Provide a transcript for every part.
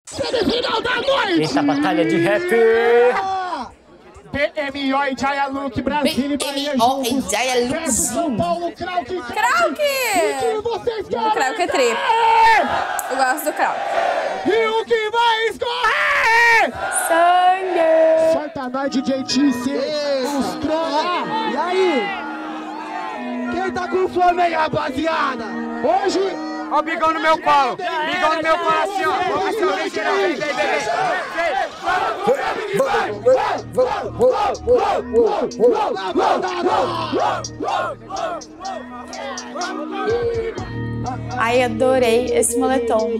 Semifinal da noite! Eita, batalha de rap! BMO e Jaya Luke, Brasil e Bahia BMO e juntos. Jaya Luke. São Paulo, Krauk e Krauk! O que vocês querem? O Krauk é tri. Eu gosto do Krauk. E o que vai escorrer? Sangue! Solta nós, DJ Tice. Os trolls. E aí? Quem tá com fome aí, rapaziada? Hoje... Ó o bigão no meu colo. Bigão no meu colo assim, ó. Vamos ver se alguém tira. Vem, vem, vem. Ai, adorei esse moletom.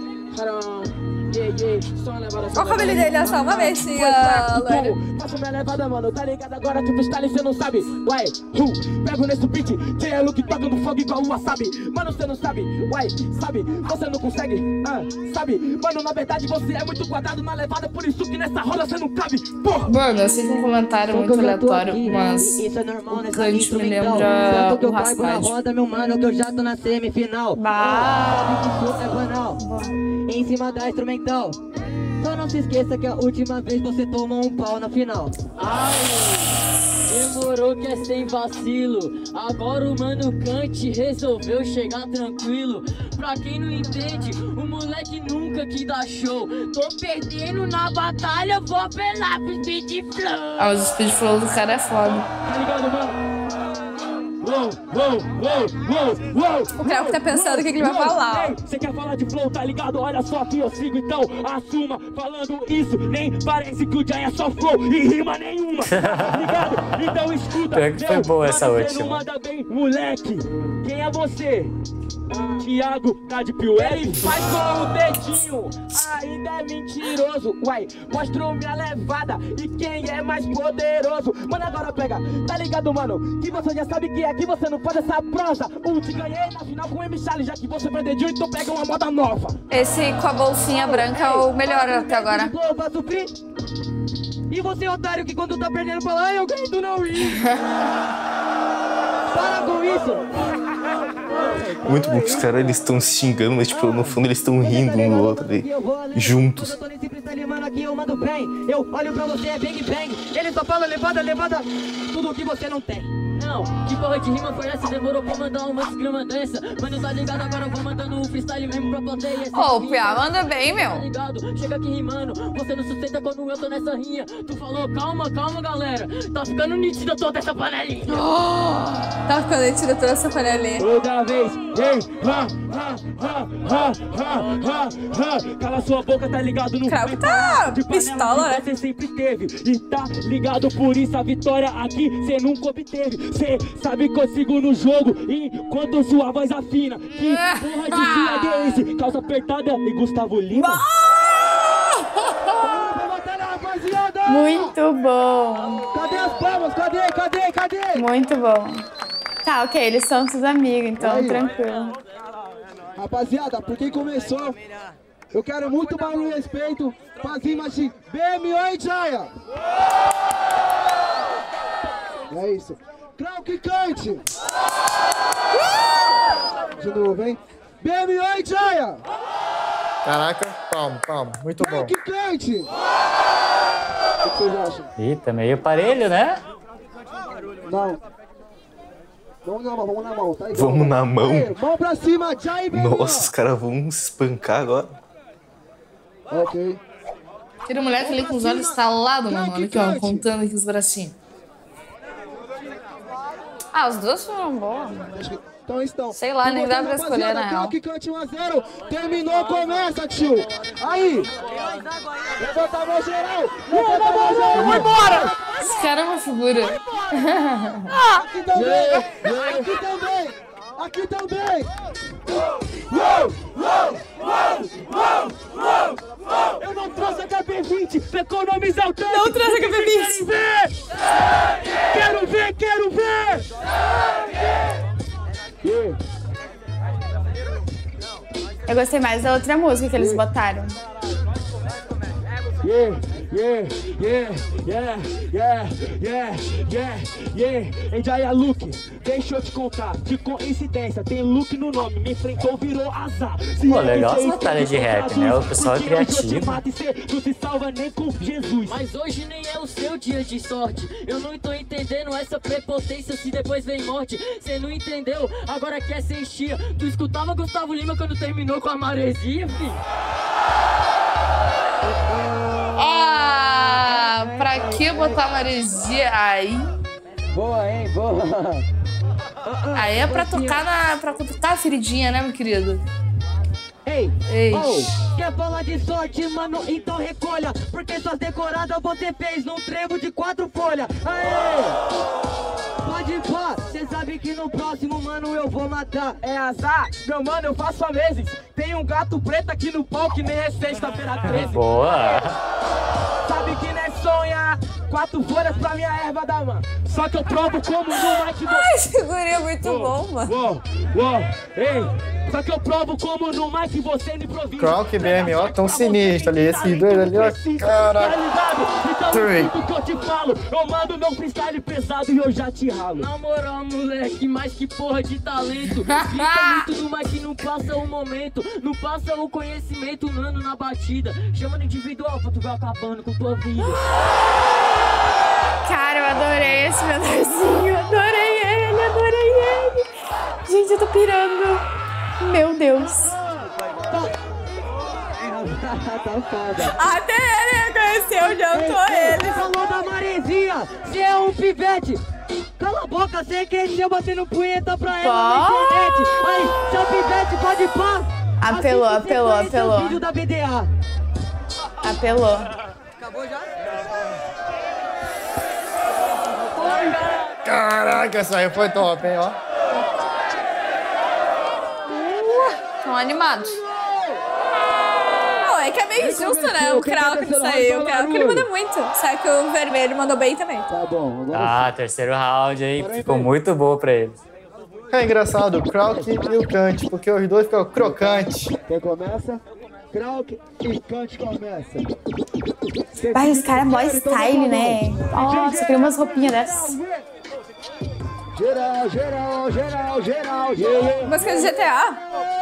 Olha o cabelo dele, é só uma vez, loira. Faço minha levada, mano, tá ligado agora, tu freestyle, cê não sabe. Uai, pego nesse beat, Jaya Luke tocando fogo igual um wasabi. Mano, cê não sabe, uai, sabe, você não consegue, sabe. Mano, na verdade você é muito quadrado na levada, por isso que nessa roda cê não cabe, porra. Mano, eu sei que um comentário muito aleatório, mas o Kant me lembra o Raspad. roda, meu mano, que eu já tô na semifinal. Bah. É banal. Em cima da instrumental. Só não se esqueça que a última vez você tomou um pau na final. Ai, demorou que é sem vacilo. Agora o mano Kant resolveu chegar tranquilo. Pra quem não entende, o moleque nunca que dá show. Tô perdendo na batalha, vou apelar pro Speed Flow. Ah, mas o Speed Flow do cara é foda. Tá ligado, mano? O Krauk tá pensando o que ele vai falar. Você quer falar de flow, tá ligado? Olha só que eu sigo, então assuma. Falando isso, nem parece que o Jaya é só flow e rima nenhuma, tá ligado? Então escuta, Pior que foi boa essa você última. não manda bem, moleque. Quem é você? Thiago, tá de pio, ele faz com o dedinho, ainda é mentiroso. Uai, mostrou minha levada e quem é mais poderoso. Mano, agora pega, tá ligado, mano? Que você já sabe que aqui você não faz essa prosa. Te ganhei na final com o M. Charlie, já que você perdeu, então pega uma moda nova. Esse com a bolsinha branca é o melhor até agora. Pra suprir. E você, otário, que quando tá perdendo fala, eu ganhei do não ir. Para com isso. Muito bom que os caras eles estão se xingando, mas tipo, no fundo eles estão rindo um do outro ali, juntos. Eu tô nesse freestyle, mano, aqui eu mando bem. Eu olho pra você, é bang bang. Ele só fala levada, levada, tudo que você não tem. Não, que porra de rima foi essa? Demorou pra mandar uma desgrama dessa. Mano, tá ligado? Agora eu vou mandando um freestyle mesmo pra plateia. Ô, o Pia manda bem, meu. Tá ligado? Chega aqui rimando, você não sustenta quando eu tô nessa rinha. Tu falou, calma, calma, galera. Tá ficando nítida toda essa panelinha. Tá ficando nítida toda essa panelinha. Toda vez, ei, cala sua boca, tá ligado? No Krauk tá de pistola, né? Você sempre teve, e tá ligado? Por isso a vitória aqui cê nunca obteve. Cê sabe que eu sigo no jogo enquanto sua voz afina. Que porra de fila é esse? Calça apertada e Gustavo Lima. Muito bom. Cadê as palmas? Cadê? Muito bom. Tá, ok, eles são seus amigos, então Aí. tranquilo. Rapaziada, por quem começou, eu quero muito barulho e respeito pra rimas de BMO e Jaya. É isso. Krauk e Kant. De novo, hein? BMO e Jaya. Caraca, palma, muito bom. Krauk e Kant. O que vocês acham? Eita, meio parelho, né? Não. Vamos na mão, tá igual. Vamos na mão. Aí, mão pra cima, Jaya e BMO. Nossa, os caras vão se espancar agora. Ok. Tira o moleque ali com os olhos estalados, mano. Olha aqui, ó, contando aqui os bracinhos. Ah, os dois foram bons. Então estão. Sei lá, nem dá pra escolher, na real. Krauk Kant 1-0. Terminou, começa, tio. Aí. Levanta a mão geral. Levanta a mão geral. Vai embora. Esse cara é uma figura. Aqui também. Aqui também. Eu não trouxe a HP20 pra economizar o tempo. Não trouxe a HP20. Quero ver. Eu gostei mais da outra música que eles botaram. E Jaya Luke, deixa eu te contar, que coincidência, tem Luke no nome, me enfrentou, virou azar. Pô, legal as batalhas de rap, né? O pessoal é criativo. Não se salva nem com Jesus. Mas hoje nem é o seu dia de sorte. Eu não tô entendendo essa prepotência se depois vem morte. Cê não entendeu, agora quer ser enchia. Tu escutava Gustavo Lima quando terminou com a maresia, fi? Ah, pra que botar maresia aí? Boa, hein, boa. Aí é pra tocar a feridinha, né, meu querido? Ei, Ei. oh, quer falar de sorte, mano? Então recolha, porque suas decoradas você fez num trevo de 4 folhas. Aê! Pode ir pá, cê sabe que no próximo, mano, eu vou matar. É azar, meu mano, eu faço há meses. Tem um gato preto aqui no palco que nem é sexta-feira 13. Boa. Sabe que não é sonhar, 4 folhas pra minha erva da mão. Só que eu provo como no Mike... Ai, esse guri é muito bom, mano. Ei, só que eu provo como no Mike você não improvisa. Croc e BMO tão sinistro ali, esses dois ali, ó. Caraca. Então, tudo que eu te falo, eu mando meu freestyle pesado e eu já te ralo. Na moral, moleque, mais que porra de talento. Fica muito do Mike, não passa o momento. Não passa o conhecimento, mano, na batida. Chama no individual pra tu ver acabando com tua vida. Cara, eu adorei esse menorzinho. Adorei ele. Gente, eu tô pirando. Meu Deus. Tá foda. Até ele reconheceu, jantou ele. Você falou da maresia, você é um pivete. Cala a boca, você cresceu batendo punheta pra ela na internet. Aí, seu pivete pode pá. Apelou. Vídeo da BDA. Apelou. Acabou já? Caraca, essa aí foi top, hein, ó. Estão animados. Não, é que é meio justo, né? O Krauk que saiu. O Krauk ele manda muito. Só que o vermelho mandou bem também. Tá bom, agora Ah, terceiro round aí, ficou muito boa pra eles. É engraçado, o Krauk e o Kant, porque os dois ficam crocantes. quem começa? Krauk e Kant começa. Vai, os caras mó style, né? Nossa, eu queria umas roupinhas dessas. Geral. Música de GTA.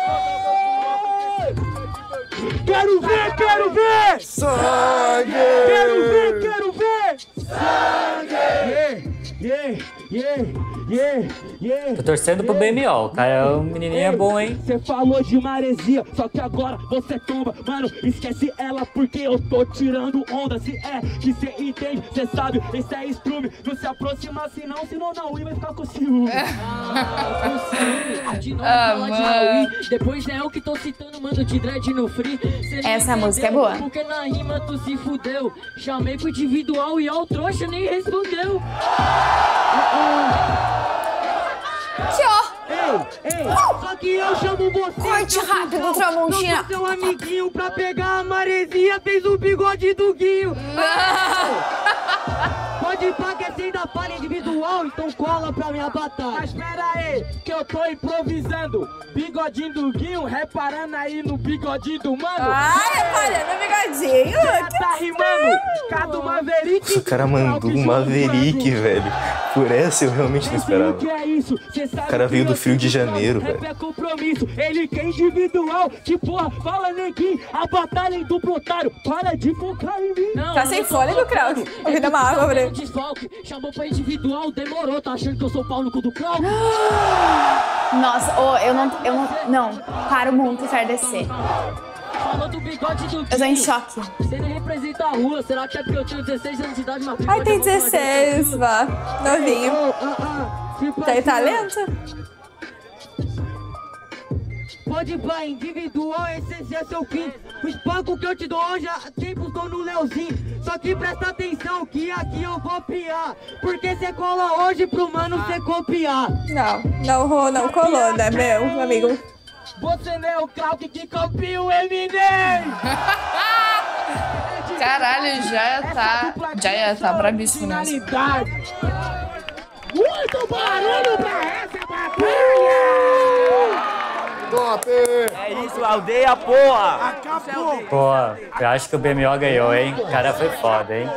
Quero ver! Sangue! Quero ver! Sangue! Tô torcendo pro BMO, o cara é um menininho bom, hein? Você falou de maresia, só que agora você tomba. Mano, esquece ela porque eu tô tirando onda. Se é que cê entende, cê sabe, esse é estrume. Não se aproxima senão não, e vai ficar com ciúme. De novo falar de Raul, depois é eu que tô citando, mano, de dread no free. Essa música é boa. Porque na rima tu se fudeu. Chamei pro individual e ó, o trouxa nem respondeu. Ei, só que eu chamo você. Corte rápido, Tramontina. Seu amiguinho pra pegar a maresia fez o bigode do Guinho. Pode ir pra que você ainda fala individual, então cola pra minha batalha. Mas pera aí, que eu tô improvisando. Bigodinho do Guinho, reparando aí no bigodinho do mano. Ai, olha, meu bigodinho. Tá rimando, cada Maverick. O cara mandou um Maverick, velho. Por essa eu realmente não esperava. Que é isso? O cara veio do Rio de Janeiro, velho. É compromisso, ele quer individual. Que porra, fala neguinho, a batalha em duplo otário. Para de focar em mim. Tá sem fôlego, Krauk. Eu vou dar uma água pra ele. Chamou pra individual, demorou. Tá achando que eu sou o pau no cu do Krauk? Nossa, não, para o mundo entardecer. Falou do bigode do Eu tô em choque. Você nem representa a rua, será que é porque eu tenho 16 anos de idade, mas... Ai, tem 16, vá. Novinho. Tem talento? Pode ir pra individual, esse é seu fim. O espanco que eu te dou hoje há tempos tô no Leozinho. Só que presta atenção que aqui eu vou piar. Porque cê cola hoje pro mano cê copiar. Não colou, né, meu amigo? Você não é o Krauk que copia o Eminem! Caralho, já ia tá brabíssimo nessa. Muito barulho pra essa batalha! Top! É isso, aldeia, porra! Acabou! Pô, eu acho que o BMO ganhou, hein? O cara foi foda, hein?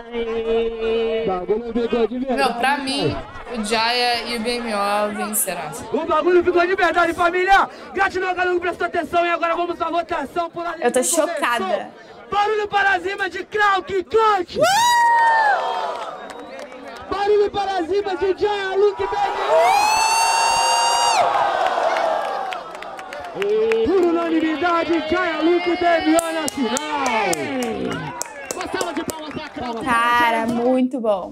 Meu, pra mim, o Jaya e o BMO vencerão. O bagulho ficou de verdade, família! Gratidão a cada um que prestou atenção e agora vamos à votação por Eu tô chocada. Barulho para cima de Krauk e Kant! Barulho para cima de Jaya, Luke e BMO! Por unanimidade, Jaya, Luke e BMO na final! Uma salva de palmas pra Krauk! Cara, muito bom.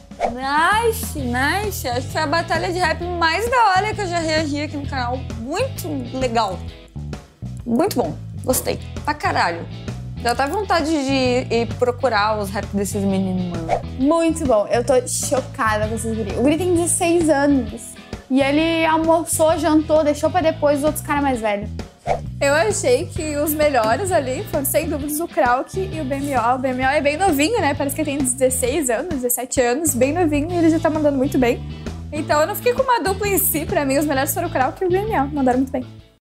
Nice. Acho que foi a batalha de rap mais da hora que eu já reagi aqui no canal. Muito legal. Muito bom. Gostei. Pra caralho. Dá até vontade de ir procurar os rap desses meninos, mano. Muito bom. Eu tô chocada com esses guris. O guri tem 16 anos. E ele almoçou, jantou, deixou pra depois os outros caras mais velhos. Eu achei que os melhores ali foram, sem dúvidas, o Krauk e o BMO. O BMO é bem novinho, né? Parece que ele tem 16 anos, 17 anos, bem novinho, e ele já tá mandando muito bem. Então eu não fiquei com uma dupla em si. Pra mim, os melhores foram o Krauk e o BMO. Mandaram muito bem.